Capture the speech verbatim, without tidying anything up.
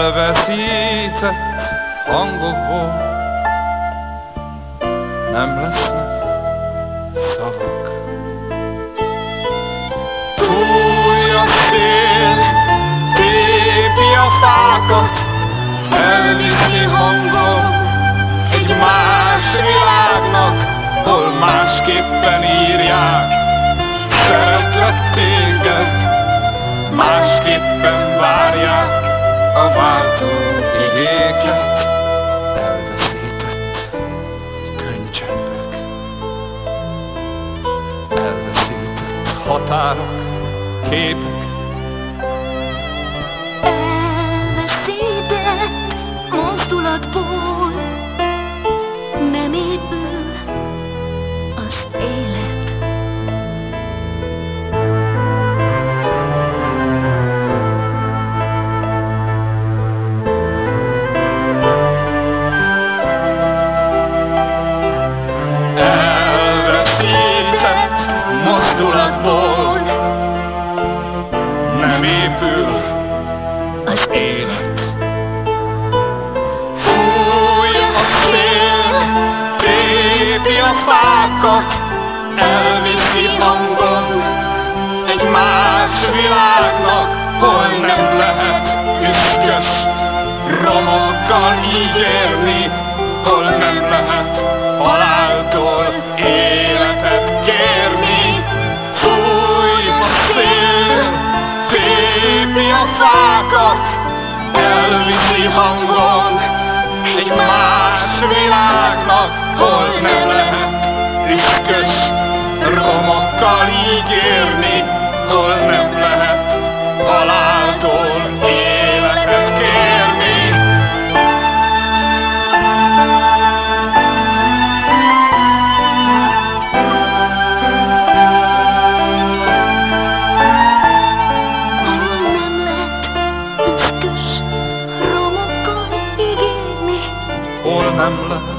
elveszített hangokból nem lesznek szavak. Fúj a szél, tépi a fákat, elviszi hangon egy más világnak, hol másképpen írják, szeretlek téged, másképpen várják a váltó igéket. Elveszített könycseppek, elveszített határok, képek. Elveszített mozdulatból nem épül az élet. Mozdulatból nem épül az élet. Fúj a szél, tépi a fákat, elviszi hangon egy más világnak, hol nem lehet üszkös romokkal ígérni, hol nem lehet haláltól életet kérni. Fúj a szél, tépi a fákat, elviszi hangon egy más világnak, hol nem lehet üszkös romokkal ígérni, hol nem lehet haláltól életet kérni. Romokkal ígérni, hol nem lehet